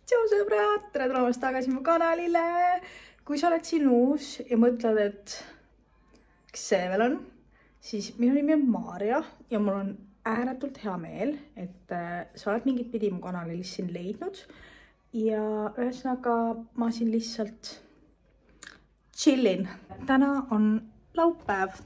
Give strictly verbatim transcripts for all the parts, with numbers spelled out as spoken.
Tšau sõbrad, tere tulemast tagasi mu kanalile. Kui sa oled siin uus ja mõtled, et kes see veel on, siis minu nimi on Maarja ja mul on ääretult hea meel, et sa oled mingit pidi mu kanalil siin leidnud. Ja ühesõnaga ma siin lihtsalt chillin. Täna on laupäev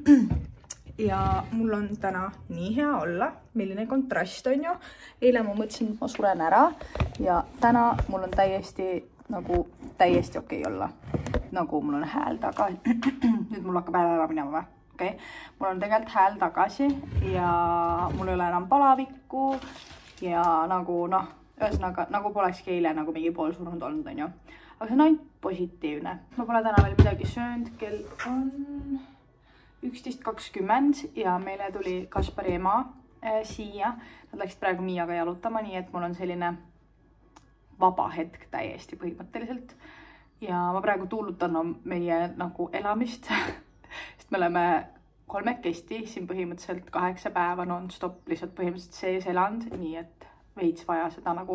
ja mul on täna nii hea olla, milline kontrast on ju. Eile ma mõtlesin, et ma suren ära ja täna mul on täiesti, nagu, täiesti okei olla. Nagu mul on hääl taga. Nüüd mul hakkab hääl ära minema või? Okay. Mul on tegelikult hääl tagasi ja mul ei ole enam palavikku ja nagu noh, ühesõnaga nagu polekski eile nagu mingi pool surnud olnud on ju. Aga see on ainult positiivne. Ma pole täna veel midagi söönud, kell on üksteist kakskümmend ja meile tuli Kaspari ema äh, siia. Nad läksid praegu Miiaga jalutama, nii et mul on selline vaba hetk täiesti põhimõtteliselt. Ja ma praegu tuulutan no, meie nagu elamist, sest me oleme kolmekesti siin põhimõtteliselt kaheksa päeva non-stop lihtsalt põhimõtteliselt sees elanud, nii et veits vaja seda nagu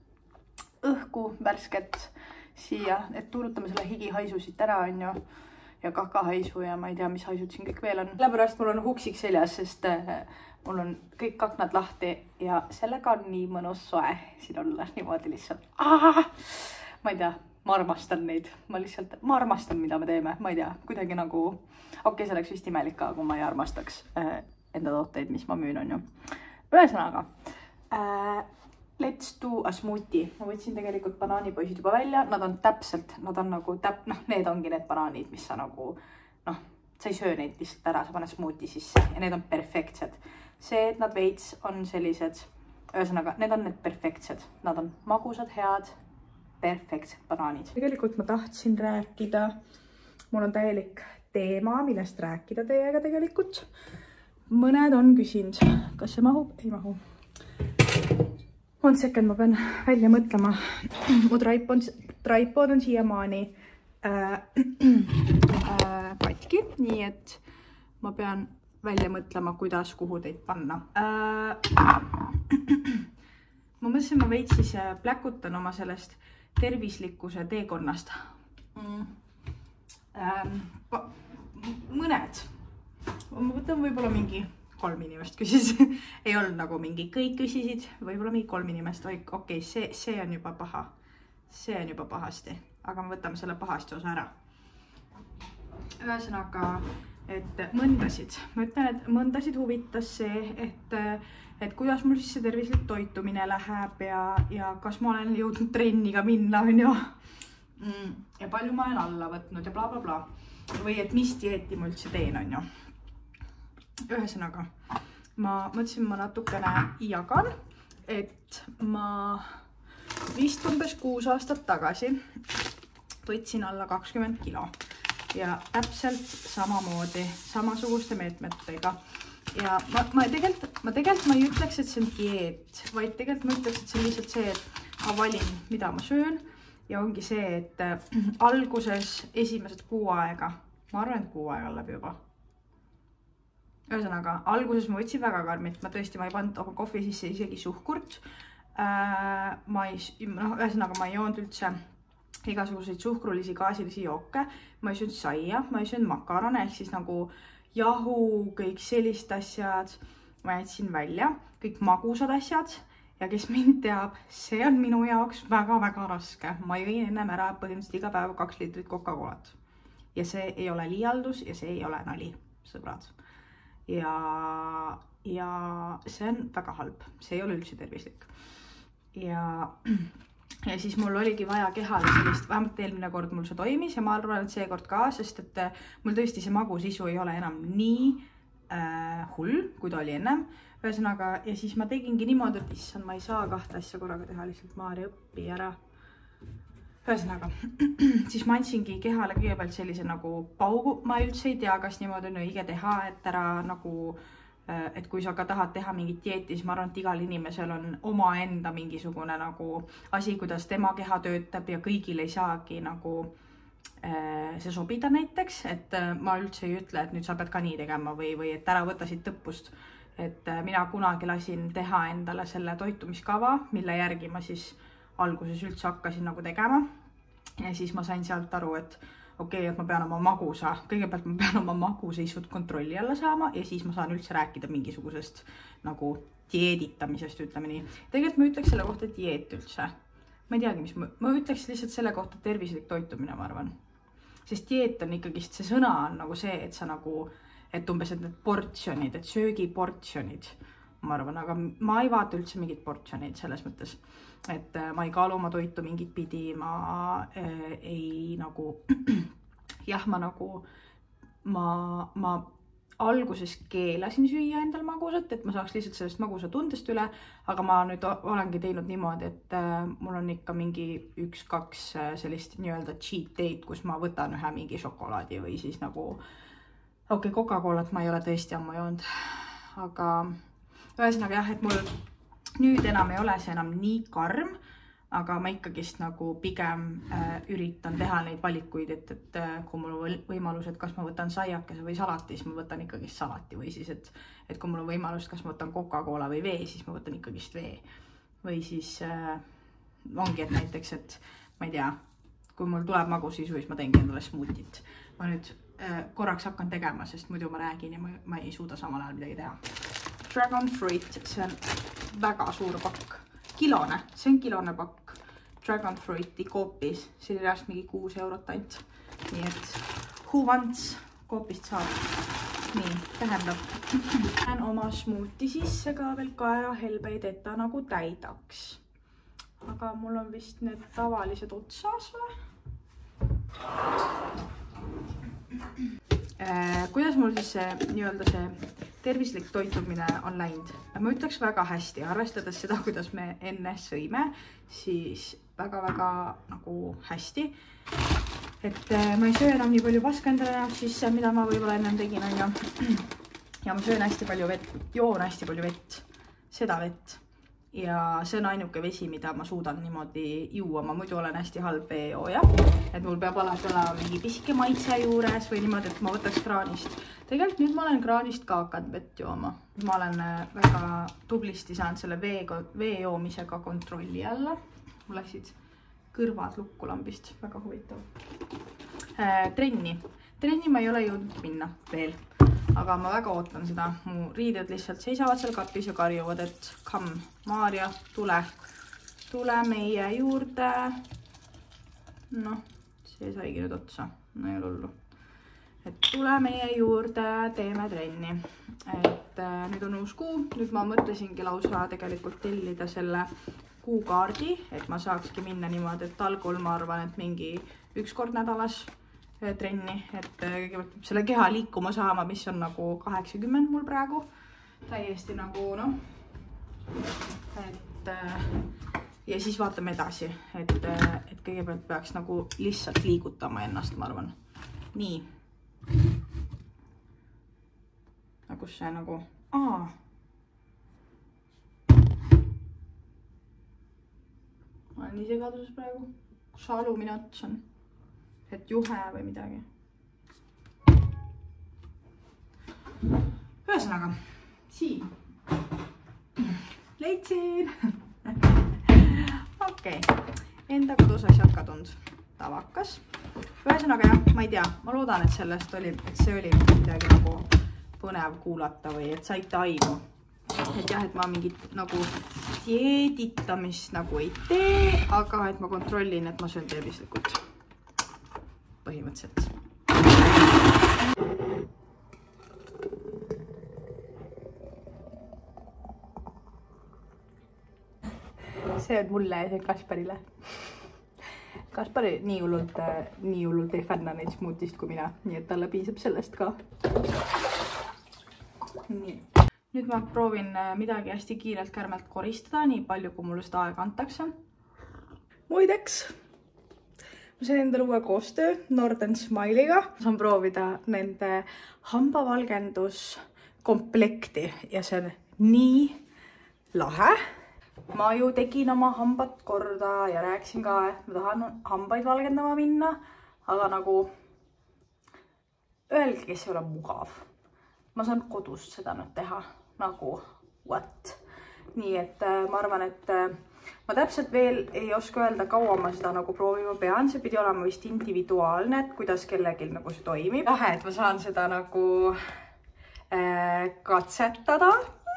õhku värsket siia, et tuulutame selle higihaisu siit ära on ju. Ja kakahaisu ja ma ei tea, mis haisud siin kõik veel on. Sellepärast mul on huksik seljas, sest äh, mul on kõik aknad lahti ja sellega on nii mõnus soe siin olla niimoodi lihtsalt. Ah! Ma ei tea, ma armastan neid. Ma lihtsalt, ma armastan, mida me teeme. Ma ei tea, kuidagi nagu, okei, okay, see oleks vist imelik, kui ma ei armastaks äh, enda tooteid, mis ma müün on ju. Ühesõnaga, äh, let's do a smoothie. Ma võtsin tegelikult banaanipoisid juba välja. Nad on täpselt, nad on nagu täp... Noh, need ongi need banaanid, mis sa nagu... Noh, sa ei söö neid lihtsalt ära, sa paned smoothie sisse. Ja need on perfektsed. See, et nad veits on sellised... Ühesõnaga, need on need perfektsed. Nad on magusad, head, perfektsed banaanid. Tegelikult ma tahtsin rääkida... Mul on täielik teema, millest rääkida teiega tegelikult. Mõned on küsinud, kas see mahub? Ei mahu. One second, ma pean välja mõtlema. Mu tripod, tripod on siiamaani äh, äh, katki, nii et ma pean välja mõtlema, kuidas kuhu teid panna. Äh, ma mõtlesin, ma veits siis pläkutan oma sellest tervislikkuse teekonnast. Mm. Äh, mõned. Ma võtan võib-olla mingi... kolm inimest küsis. Ei olnud nagu mingi kõik küsisid, võib-olla mingi kolm inimest. Okei, okay, see, see on juba paha. See on juba pahasti. Aga me võtame selle pahasti osa ära. Ühesõnaga, et mõndasid. Ma ütlen, et mõndasid huvitas see, et, et kuidas mul siis see tervislik toitumine läheb ja, ja kas ma olen jõudnud trenniga minna, on ju. Ja palju ma olen alla võtnud ja bla bla bla. Või et mis dieeti ma üldse teen, on ju. Ühesõnaga, ma mõtlesin, ma natukene jagan, et ma vist umbes kuus aastat tagasi võtsin alla kakskümmend kilo ja täpselt samamoodi, samasuguste meetmetega. Ja ma, ma, tegelikult, ma tegelikult ma ei ütleks, et see on dieet, vaid tegelikult ma ütleks, et see on lihtsalt see, et ma valin, mida ma söön ja ongi see, et alguses esimesed kuu aega, ma arvan, et kuu aega läbi juba. Ühesõnaga, alguses ma võtsin väga karmilt, ma tõesti, ma ei pannud oma kohvi sisse isegi suhkurt. Äh, ma ei, no, ühesõnaga, ma ei joonud üldse igasuguseid suhkrulisi, gaasilisi jooke. Ma ei söönud saia, ma ei söönud makarone, ehk siis nagu jahu, kõik sellist asjad. Ma jätsin välja, kõik magusad asjad ja kes mind teab, see on minu jaoks väga-väga raske. Ma jõin ennem ära põhimõtteliselt iga päev kaks liitrit Coca-Colat. Ja see ei ole liialdus ja see ei ole nali, sõbrad. Ja, ja see on väga halb, see ei ole üldse tervislik. Ja, ja siis mul oligi vaja kehale sellist, vähemalt eelmine kord mul see toimis ja ma arvan, et see kord ka, sest et mul tõesti see magusisu ei ole enam nii äh, hull, kui ta oli ennem. Ühesõnaga, ja siis ma tegingi niimoodi, et issand, ma ei saa kahte asja korraga teha, lihtsalt Maarja õppi ära. Ühesõnaga, siis ma andsingi kehale kõigepealt sellise nagu paugu. Ma üldse ei tea, kas niimoodi on õige teha, et ära nagu, et kui sa ka tahad teha mingit dieeti, siis ma arvan, et igal inimesel on oma enda mingisugune nagu asi, kuidas tema keha töötab ja kõigil ei saagi nagu see sobida näiteks, et ma üldse ei ütle, et nüüd sa pead ka nii tegema või, või et ära võta siit tõppust. Et mina kunagi lasin teha endale selle toitumiskava, mille järgi ma siis alguses üldse hakkasin nagu tegema. Ja siis ma sain sealt aru, et okei, okay, et ma pean oma magusa, kõigepealt ma pean oma maguseisud kontrolli alla saama ja siis ma saan üldse rääkida mingisugusest nagu dieeditamisest, ütleme nii. Tegelikult ma ütleks selle kohta dieet üldse. Ma ei teagi, mis ma, ma ütleks lihtsalt selle kohta tervislik toitumine, ma arvan. Sest dieet on ikkagist, see sõna on nagu see, et sa nagu, et umbes et need portsjonid, et söögiportsjonid, ma arvan, aga ma ei vaata üldse mingid portsjonid selles mõttes, et ma ei kaalu oma toitu mingit pidi, ma äh, ei nagu, jah, ma nagu, ma, ma alguses keelasin süüa endal magusat, et ma saaks lihtsalt sellest magusa tundest üle, aga ma nüüd olengi teinud niimoodi, et äh, mul on ikka mingi üks-kaks äh, sellist nii-öelda cheat day'd, kus ma võtan ühe mingi šokolaadi või siis nagu, okei, okay, Coca-Colat ma ei ole tõesti ammu joonud, aga ühesõnaga jah, et mul nüüd enam ei ole see enam nii karm, aga ma ikkagist nagu pigem äh, üritan teha neid valikuid, et, et äh, kui mul on võimalus, et kas ma võtan saiakese või salati, siis ma võtan ikkagist salati või siis, et, et kui mul on võimalus, kas ma võtan Coca-Cola või vee, siis ma võtan ikkagist vee. Või siis äh, ongi, et näiteks, et ma ei tea, kui mul tuleb magusisu, siis ma teengi endale smoothit. Ma nüüd äh, korraks hakkan tegema, sest muidu ma räägin ja ma, ma ei suuda samal ajal midagi teha. Dragon Fruit, see on väga suur pakk. Kilone, see on kilone pakk Dragon Fruiti koopis, see oli reast mingi kuus eurot ainult. Nii et who wants koopist saab. Nii, tähendab. Lähen oma smuuti sisse ka veel kaerahelbeid, et ta nagu täidaks. Aga mul on vist need tavalised otsas või? Äh, kuidas mul siis see, nii-öelda see tervislik toitumine on läinud? Ma ütleks väga hästi, arvestades seda, kuidas me enne sõime, siis väga-väga nagu hästi. Et ma ei söö enam nii palju paska endale näoks sisse, mida ma võib-olla ennem tegin. On ju. Ja ma söön hästi palju vett, joon hästi palju vett, seda vett. Ja see on ainuke vesi, mida ma suudan niimoodi juua. Ma muidu olen hästi halb veejooja. Et mul peab alati olema mingi pisike maitse juures või niimoodi, et ma võtaks kraanist. Tegelikult nüüd ma olen kraanist ka hakanud vett jooma. Ma olen väga tublisti saanud selle vee, vee joomisega kontrolli alla. Mul läksid kõrvad lukku lambist. Väga huvitav. Äh, trenni. Trenni ma ei ole jõudnud minna veel. Aga ma väga ootan seda. Mu riided lihtsalt seisavad seal kapis ja karjuvad, et come, Maarja, tule. Tule meie juurde. Noh, see saigi nüüd otsa. No ei ole hullu. Et tule meie juurde, teeme trenni. Et äh, nüüd on uus kuu. Nüüd ma mõtlesingi lausa tegelikult tellida selle kuukaardi, et ma saakski minna niimoodi, et algul ma arvan, et mingi üks kord nädalas trenni, et kõigepealt selle keha liikuma saama, mis on nagu kaheksakümmend mul praegu. Täiesti nagu, noh. Et, ja siis vaatame edasi, et, et kõigepealt peaks nagu lihtsalt liigutama ennast, ma arvan. Nii. Kus see nagu, aa. Ma olen ise kaduses praegu. Kus see alumine ots on? Et juhe või midagi. Ühesõnaga, siin. Leidsin. Okei. Enda kodus asjad kadunud. Tavakas. Ühesõnaga, jah, ma ei tea. Ma loodan, et sellest oli, et see oli midagi nagu põnev kuulata või et saite aimu. Et jah, et ma mingit nagu dieeditamist nagu ei tee, aga et ma kontrollin, et ma söön tervislikult. Põhimõtteliselt. See on mulle ja see on Kasparile. Kaspari nii hullult, nii hullult ei fänna neid smuutist kui mina, nii et talle piisab sellest ka. Nii. Nüüd ma proovin midagi hästi kiirelt kärmelt koristada, nii palju kui mulle seda aega antakse. Muideks! Ma sain endale uue koostöö Northern Smile'iga. Saan proovida nende hambavalgenduskomplekti ja see on nii lahe. Ma ju tegin oma hambad korda ja rääkisin ka, et ma tahan hambaid valgendama minna, aga nagu öelge, kes ei ole mugav. Ma saan kodust seda nüüd teha nagu what. Nii et ma arvan, et ma täpselt veel ei oska öelda, kaua ma seda nagu proovima pean, see pidi olema vist individuaalne, et kuidas kellelgi nagu see toimib. Lahe, et ma saan seda nagu äh, katsetada.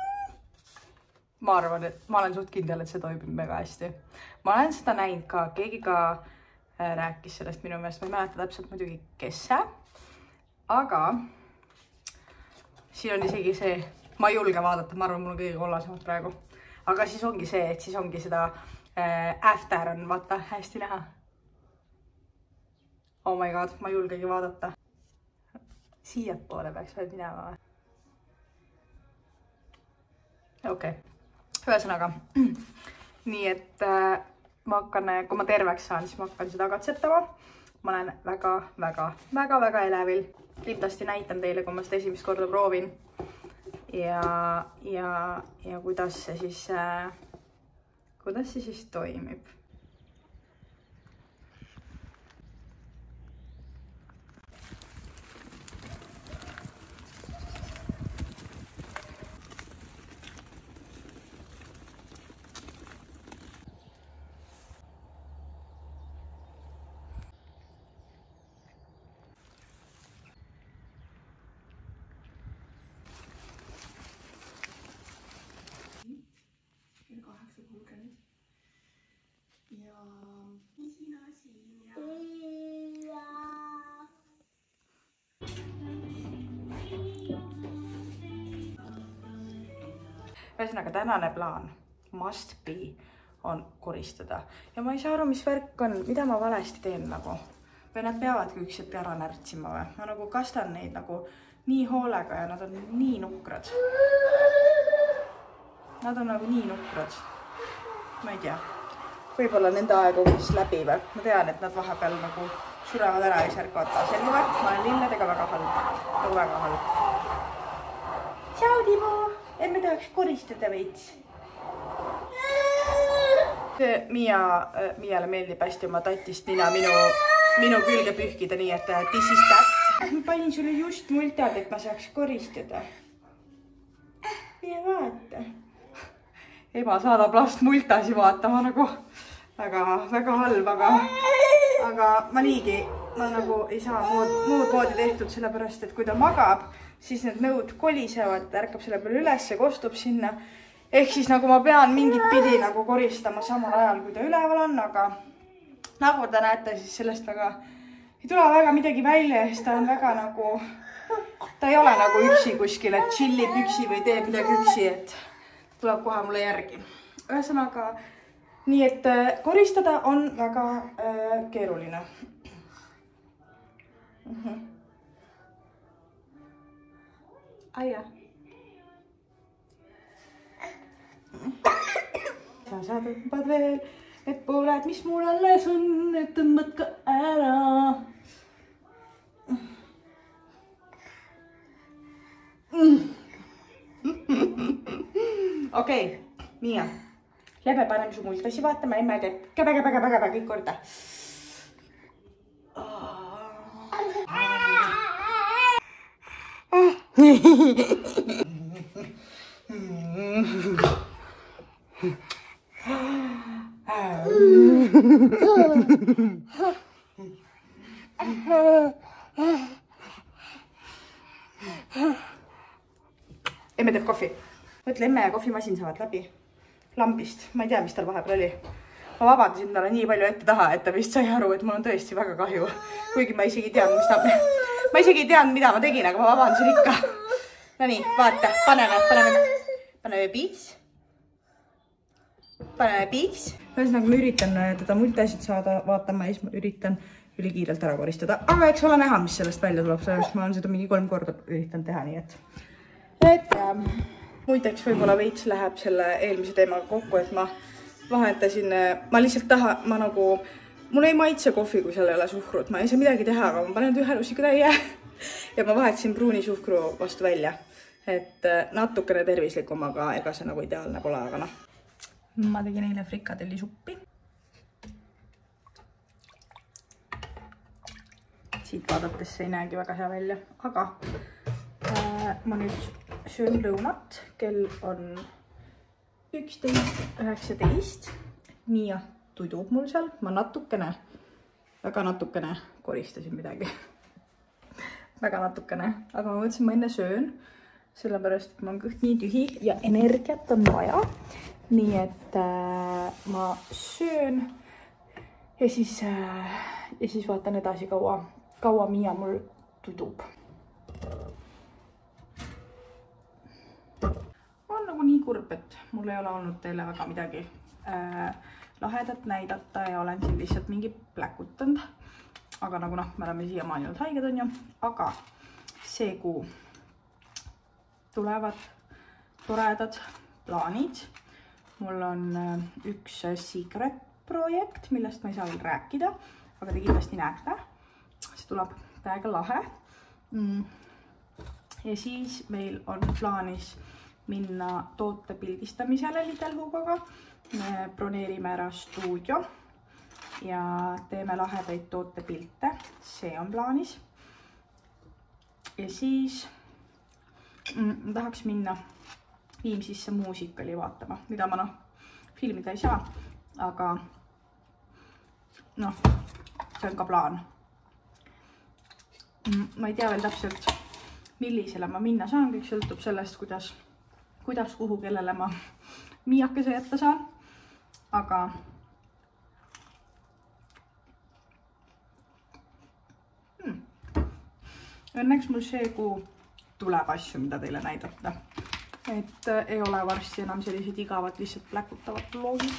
Ma arvan, et ma olen suht kindel, et see toimib väga hästi. Ma olen seda näinud ka, keegi ka äh, rääkis sellest minu meelest, ma ei mäleta täpselt muidugi, kes see, aga siin on isegi see, ma ei julge vaadata, ma arvan, mul on kõige kollasemad praegu. Aga siis ongi see, et siis ongi seda äh, after on, vaata, hästi näha. Oh my god, ma ei julgegi vaadata. Siia poole peaks veel minema või? Okei, okay. Ühesõnaga. Nii et äh, ma hakkan, kui ma terveks saan, siis ma hakkan seda katsetama. Ma olen väga, väga, väga, väga elevil. Kindlasti näitan teile, kui ma seda esimest korda proovin. Ja, ja, ja kuidas see siis, äh, kuidas see siis toimib. Ühesõnaga, tänane plaan, must be, on koristada. Ja ma ei saa aru, mis värk on, mida ma valesti teen nagu. Või nad peavadki üksiti ära närtsima või. Ma nagu kastan neid nagu nii hoolega ja nad on nii nukrad. Nad on nagu nii nukrad. Ma ei tea. Võib-olla nende aeg on mis läbi või. Ma tean, et nad vahepeal nagu surevad ära ja särkavad ka selline värk. Ma olen lilledega väga halb. Nagu väga halb. Tšau, Timo! Et me tahaks koristada veits. Miia, Miiale meeldib hästi oma tatist nina minu, minu külge pühkida, nii et this is that. Ma panin sulle just multad, et ma saaks koristada. Ja vaata. Ema saadab last multasi vaatama nagu väga, väga halb, aga, aga ma niigi, ma nagu ei saa muud, muud moodi tehtud, sellepärast, et kui ta magab, siis need nõud kolisevad, ärkab selle peale üles ja kostub sinna. Ehk siis nagu ma pean mingit pidi nagu koristama samal ajal, kui ta üleval on, aga nagu te näete, siis sellest väga ei tule väga midagi välja ja siis ta on väga nagu, ta ei ole nagu üksi kuskil, et chillib üksi või teeb midagi üksi, et tuleb kohe mulle järgi. Ühesõnaga, nii et koristada on väga äh, keeruline. Mhm. Aia. Sa sa tõmbad veel need pooled, mis mul alles on, et tõmbad ka ära. Okei, Miia. Lähme paneme su multasi vaatama, emme teeb käbe, käbe, käbe, käbe, kõik korda. Emme teeb kohvi. Mõtle, emme ja kohvimasin saavad läbi lambist. Ma ei tea, mis tal vahepeal oli. Ma vabandasin talle nii palju ette taha, et ta vist sai aru, et mul on tõesti väga kahju. Kuigi ma isegi tean, mis ta... Ma isegi tean, mida ma tegin, aga ma vabandasin ikka. No nii, vaata, paneme, paneme, paneme piits. Paneme piits. Ühesõnaga, ma üritan teda multasid saada vaatama ja siis ma üritan ülikiirelt ära koristada. Aga eks ole näha, mis sellest välja tuleb, sellepärast ma olen seda mingi kolm korda üritan teha, nii et... Et ja, muideks võib-olla veits läheb selle eelmise teemaga kokku, et ma vahetasin, ma lihtsalt taha, ma nagu... Mul ei maitse kohvi, kui seal ei ole suhkrut. Ma ei saa midagi teha, aga ma panen ühe rusikatäie ja ma vahetasin pruuni suhkru vastu välja. Et natukene tervislikum, aga ega see nagu ideaalne pole, aga noh. Ma tegin eile frikadellisuppi. Siit vaadates see ei näegi väga hea välja, aga äh, ma nüüd söön lõunat. Kell on üksteist üheksateist. Miia tudub mul seal, ma natukene, väga natukene koristasin midagi. väga natukene, aga ma mõtlesin, ma enne söön, sellepärast, et mul on kõht nii tühi ja energiat on vaja. Nii et äh, ma söön ja siis, äh, ja siis vaatan edasi, kaua, kaua Miia mul tudub. On nagu nii kurb, et mul ei ole olnud teile väga midagi äh, lahedat näidata ja olen siin lihtsalt mingi pläkutanud. Aga nagu noh, me oleme siiamaani olnud haiged, on ju. Aga see kuu tulevad toredad plaanid. Mul on üks secret projekt, millest ma ei saa veel rääkida, aga te kindlasti näete. See tuleb täiega lahe. Ja siis meil on plaanis minna toote pildistamisele Lidl Hugoga. Me broneerime ära stuudio ja teeme lahedaid tootepilte. See on plaanis. Ja siis mm, tahaks minna Viimsisse muusikali vaatama, mida ma noh, filmida ei saa, aga noh, see on ka plaan. Ma ei tea veel täpselt, millisele ma minna saan, kõik sõltub sellest, kuidas, kuidas kuhu, kellele ma Miiakese jätta saan. Aga hmm. õnneks mul see kuu tuleb asju, mida teile näidata. Et äh, ei ole varsti enam sellised igavad, lihtsalt pläkutavad vlogid.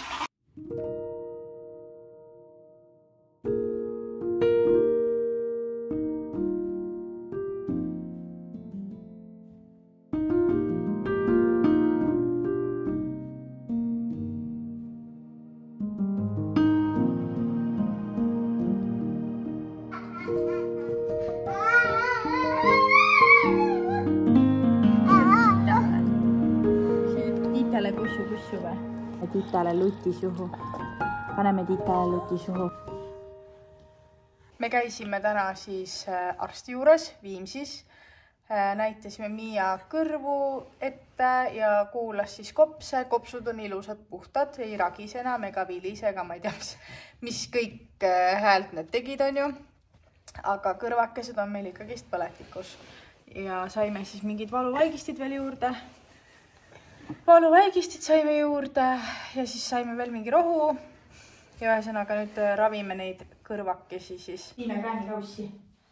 Titale lutti suhu. Paneme Titale lutti suhu. Me käisime täna siis arsti juures Viimsis. Näitasime Miia kõrvu ette ja kuulas siis kopse. Kopsud on ilusad, puhtad, ei ragis enam ega vilise, ega ma ei tea, mis, mis kõik häält need tegid, on ju. Aga kõrvakesed on meil ikkagist põletikus. Ja saime siis mingid valuvaigistid veel juurde. Valuvaigistid saime juurde ja siis saime veel mingi rohu. Ja ühesõnaga nüüd ravime neid kõrvakesi siis. Viime kraanikaussi.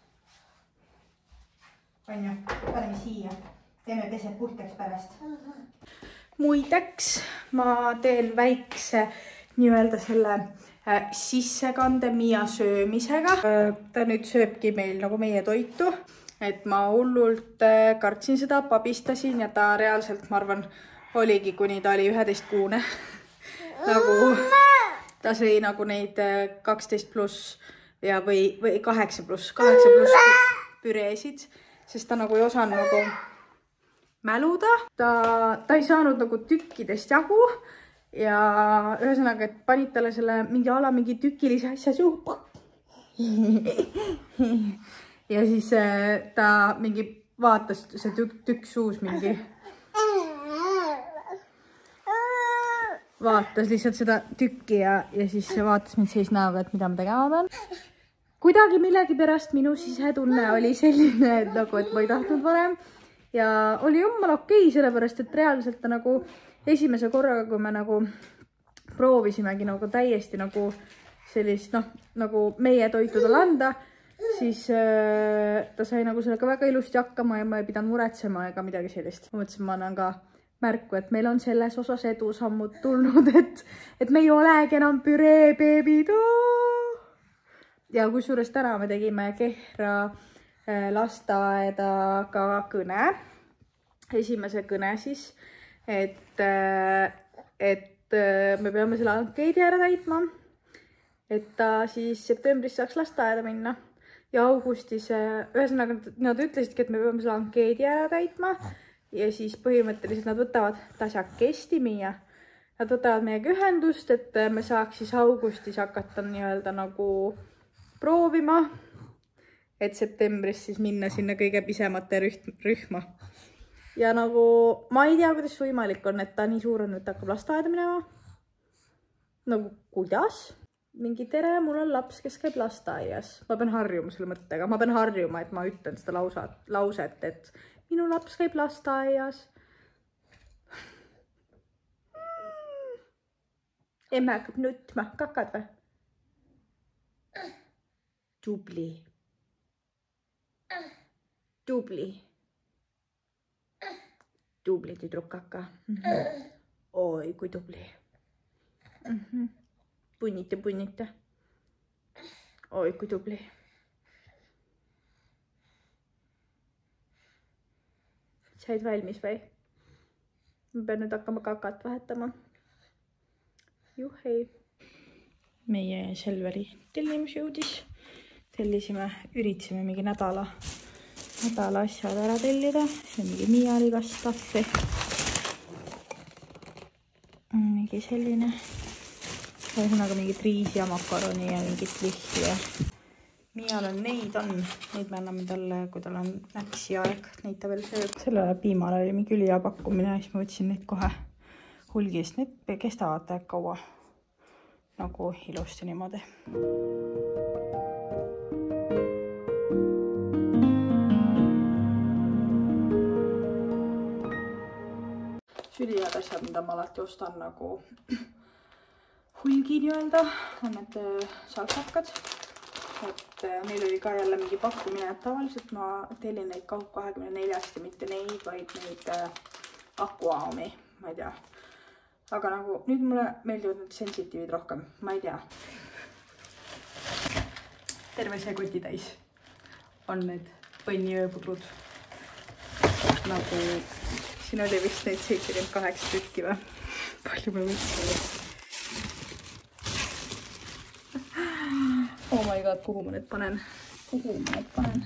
On ju, paneme siia. Teeme pesed puhtaks pärast. Muideks ma teen väikse nii-öelda selle äh, sissekande Miia söömisega. Äh, ta nüüd sööbki meil nagu meie toitu. Et ma hullult äh, kartsin seda, pabistasin ja ta reaalselt, ma arvan, oligi, kuni ta oli üheteist kuune. nagu ta sõi nagu neid kaksteist pluss ja või, või kaheksa pluss, kaheksa pluss püreesid, sest ta nagu ei osanud nagu mäluda. Ta, ta ei saanud nagu tükkidest jagu ja ühesõnaga, et panid talle selle mingi ala mingi tükilise asja suhu. ja siis ta mingi vaatas see tükk, tükk suus mingi vaatas lihtsalt seda tükki ja, ja siis vaatas mind seis näoga, et mida ma tegema pean. Kuidagi millegi pärast minu sisetunne oli selline, et, nagu, et ma ei tahtnud varem. Ja oli jummal okei, sellepärast, et reaalselt ta nagu esimese korraga, kui me nagu proovisimegi nagu täiesti nagu sellist, noh, nagu meie toitu talle anda, siis äh, ta sai nagu sellega väga ilusti hakkama ja ma ei pidanud muretsema ega midagi sellist. Ma mõtlesin, ma annan ka märku, et meil on selles osas edusammud tulnud, et, et me ei olegi enam püree beebid. Ja kusjuures täna me tegime Kehra lasteaeda ka kõne. Esimese kõne siis, et, et me peame selle ankeedi ära täitma, et ta siis septembris saaks lasteaeda minna. Ja augustis, ühesõnaga nad ütlesidki, et me peame selle ankeedi ära täitma. Ja siis põhimõtteliselt nad võtavad tasakesti Miia. Nad võtavad meiega ühendust, et me saaks siis augustis hakata nii-öelda nagu proovima, et septembris siis minna sinna kõige pisemate rühma. Ja nagu ma ei tea, kuidas võimalik on, et ta nii suur on, et hakkab lasteaeda minema. nagu kuidas? Mingi tere, mul on laps, kes käib lasteaias. Ma pean harjuma selle mõttega. Ma pean harjuma, et ma ütlen seda lausat, lauset, et minu laps käib lasteaias. Emme hakkab nutma. Kakad või? Tubli. Tubli. Tubli tüdruk kaka. Mm-hmm. Oi, kui tubli. Mm-hmm. Punnita, punnita. Oi, kui tubli. Said valmis või? Ma pean nüüd hakkama kakat vahetama. Juhei. Meie Selveri tellimus jõudis. Tellisime, üritasime mingi nädala, nädala asjad ära tellida. See on mingi Mialiga staffi. Mingi selline. Ühesõnaga mingit riisi ja makaroni ja mingit lihti ja Mial on neid on, neid me anname talle, kui tal on näksi aeg, neid ta veel sööb. Sellele piimale oli mingi ülihea pakkumine, siis ma võtsin neid kohe hulgist. Need kestavad täiega kaua nagu ilusti niimoodi. Ülihead asjad, mida ma alati ostan nagu hulgi nii-öelda, on need salsakad. Et neil oli ka jälle mingi pakkumine, et tavaliselt ma tellin neid kaup kahekümne neljast ja mitte neid, vaid neid akuaomi, ma ei tea. Aga nagu nüüd mulle meeldivad need sensitiivid rohkem, ma ei tea. Terve see koti täis on need põnniööpudrud. Nagu siin oli vist neid seitsekümmend kaheksa tükki või? Palju ma võtsin. Oh my god, kuhu ma need panen? Kuhu ma need panen?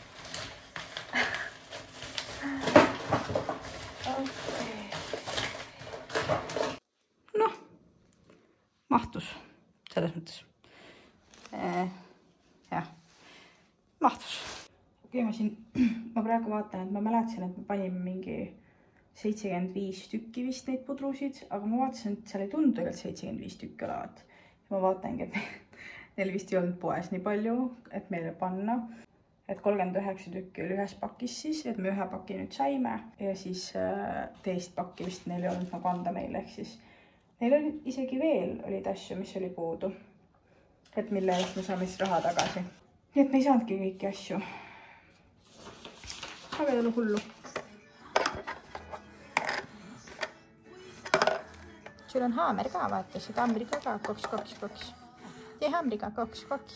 Okay. Noh, mahtus selles mõttes. Eh, jah, mahtus. Okei, okay, ma siin, ma praegu vaatan, et ma mäletasin, et me panime mingi seitsekümmend viis tükki vist neid pudrusid, aga ma vaatasin, et seal ei tundu tegelikult seitsekümmend viis tükki olevat. Ja ma vaatangi, et neil vist ei olnud poes nii palju, et meile panna. Et kolmkümmend üheksa tükki oli ühes pakis siis, et me ühe paki nüüd saime. Ja siis teist pakki vist neil ei olnud nagu anda meile. Ehk siis neil oli isegi veel olid asju, mis oli puudu. Et mille eest me saame siis raha tagasi. Nii et me ei saanudki kõiki asju. Aga ei ole hullu. Sul on haamer ka, vaata, see tambriga ka, koks, koks, koks. Tee haamriga, koks, koks.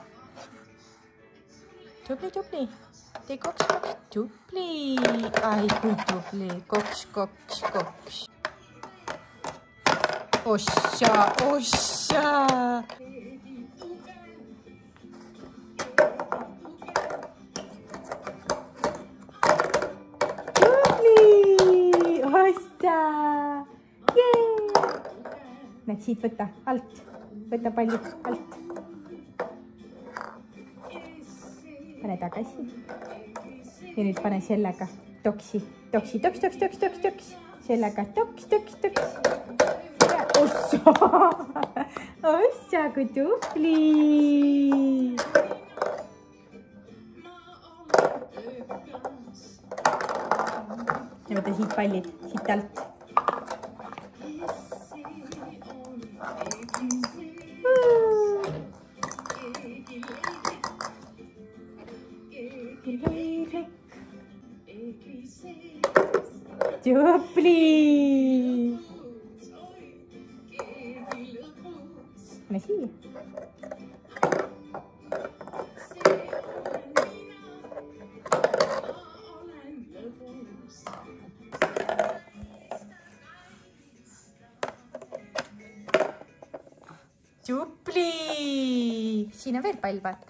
Tubli, tubli. Tee koks, koks. Tubli. Ai, kui tubli. Koks, koks, koks. Ossa, ossa. Tubli. Ossa. Näed, siit võtta alt. Võta palju alt. Pane tagasi. Ja nüüd pane sellega toksi. Toksi, toks, toks, toks, toks, toks. Sellega toks, toks, toks. Ja ossa. Ossa, kui tubli. Ja võta siit pallid, siit alt. Tubli! Pane siia. Tubli! Siin on veel pall, vaata.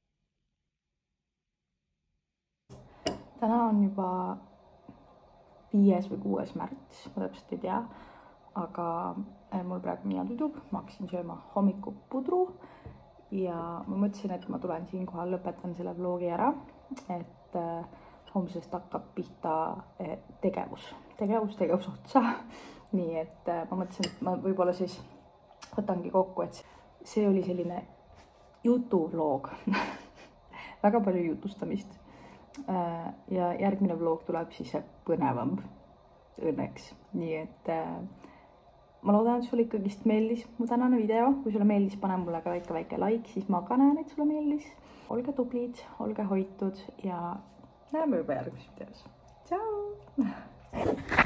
Täna on juba viies või kuues märts, ma täpselt ei tea. Aga mul praegu mina tundub, ma hakkasin sööma hommikupudru ja ma mõtlesin, et ma tulen siinkohal, lõpetan selle vlogi ära, et homsest hakkab pihta tegevus, tegevus, tegevus otsa. Nii et ma mõtlesin, et ma võib-olla siis võtangi kokku, et see oli selline jutuvlog, väga palju jutustamist. Ja järgmine vlog tuleb siis põnevam õnneks. Nii et ma loodan, et sulle ikkagist meeldis mu tänane video. Kui sulle meeldis, pane mulle ka väike väike like, siis ma ka näen, et sulle meeldis. Olge tublid, olge hoitud ja näeme juba järgmises videos. Tšau!